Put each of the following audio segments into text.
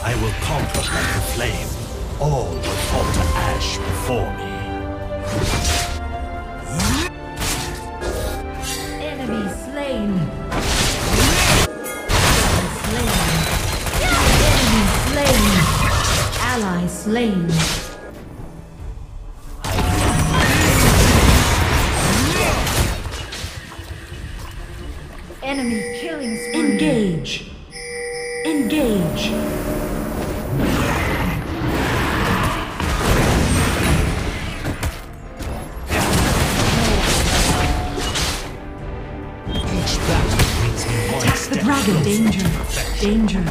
I will conquer like the flame. All will fall to ash before me. Enemy slain. Ally slain. Enemy killing spree. Engage. Engage. Each battle brings me one Attack step the dragon. closer Danger. to perfection. Danger.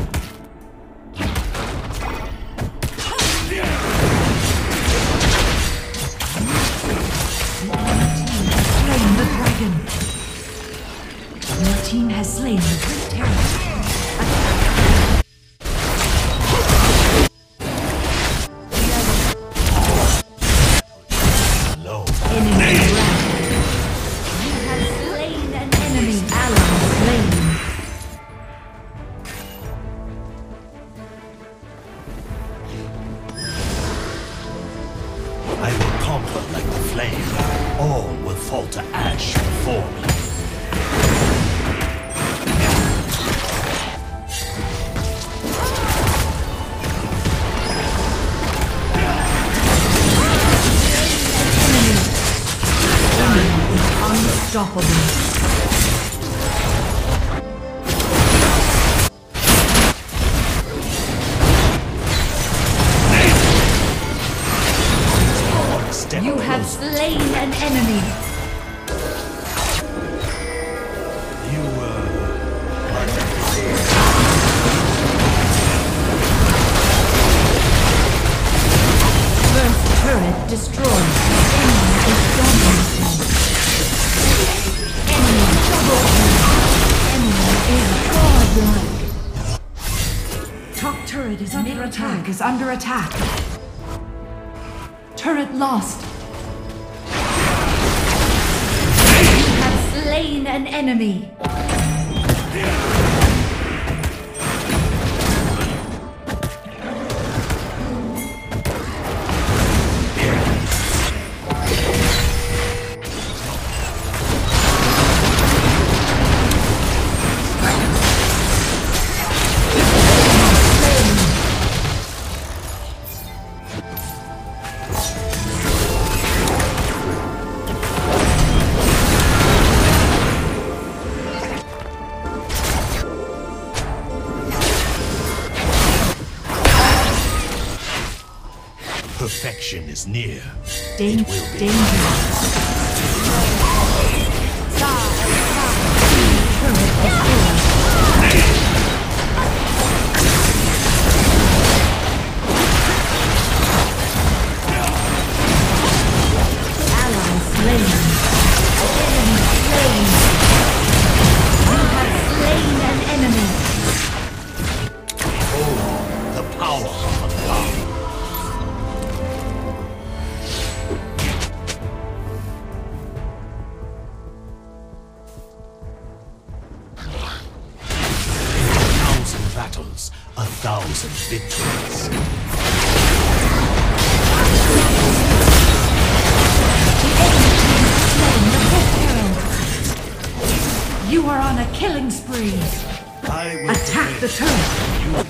Slain the dragon. Your team has slain the great terror. Alone. Enemy wrath. You have slain an enemy. Ally slain. I will conquer like the flame. All will fall to ash before me. Unstoppable. One step You have closer. slain an enemy. You First turret destroyed. Enemy is dominating. Enemy double kill. Enemy is godlike. Top turret is under attack. Is under attack. Turret lost. You have slain an enemy. perfection is near. Danger. It will be. Danger. Ally slain. Enemy slain. You have slain an enemy. Oh, the power of a god. Battles, 1,000 victories. You are on a killing spree. I will Attack the turret.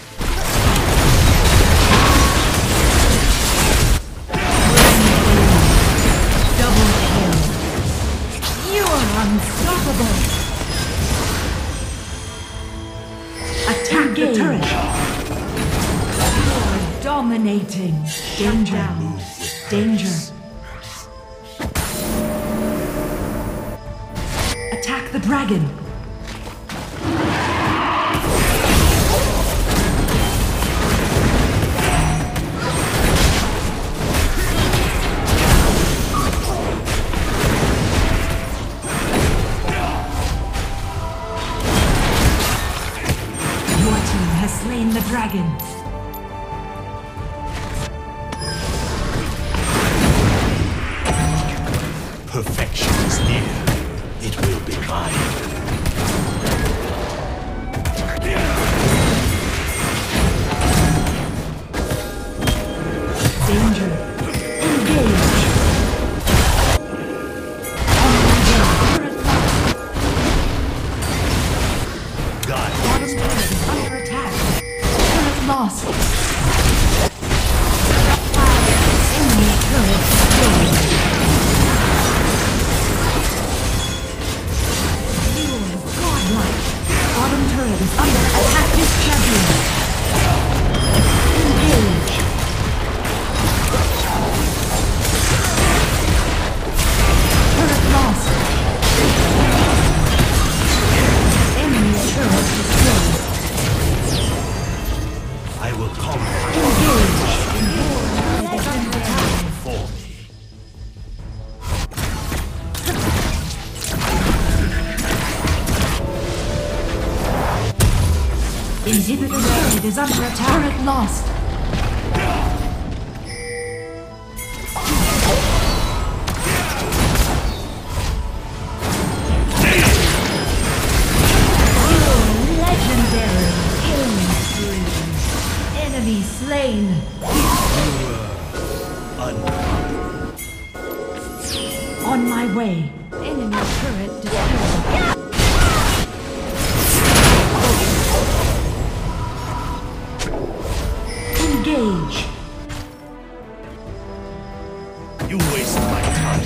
Double kill. You are unstoppable. Attack the turret. You are dominating. Danger. Danger. Attack the dragon. Your team has slain the dragon. Perfection is near. It will be mine. turret is under attack. Turret lost. Enemy turret destroyed. You are godlike. Bottom turret is under attack. This champion. Engage. Turret lost. Enemy turret destroyed. I will conquer Engage. for me. Inhibitor turret is under attack. Turret lost. Legendary killing spree. Enemy slain. On my way. Enemy turret destroyed. Engage. You waste my time.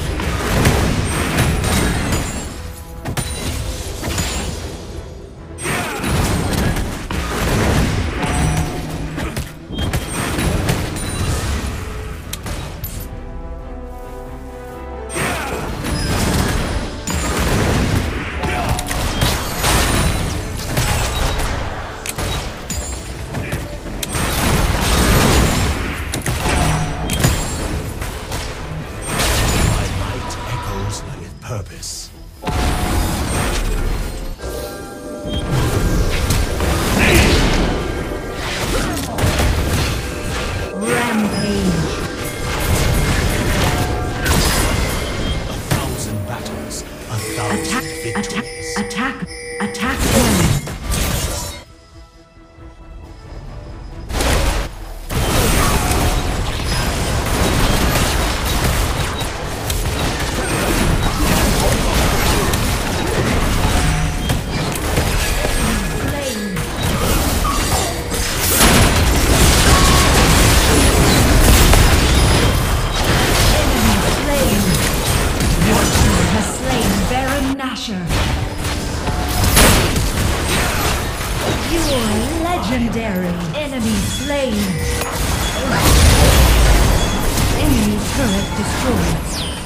Purpose. Rampage. 1,000 battles, 1,000 Attack, victories. attack one. You're legendary. Enemy slain. Enemy turret destroyed.